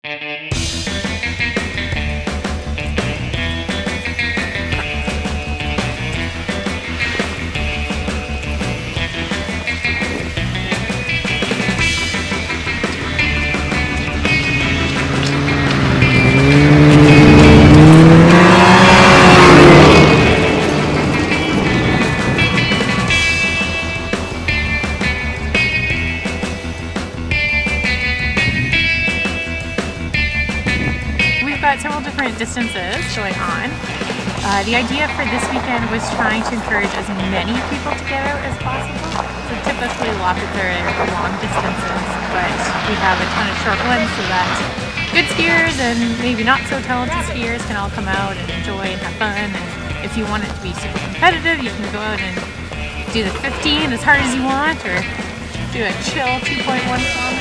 Several different distances going on. The idea for this weekend was trying to encourage as many people to get out as possible. So typically Loppets are long distances, but we have a ton of short ones so that good skiers and maybe not so talented skiers can all come out and enjoy and have fun. And if you want it to be super competitive, you can go out and do the 15 as hard as you want, or do a chill 2.1 kilometers.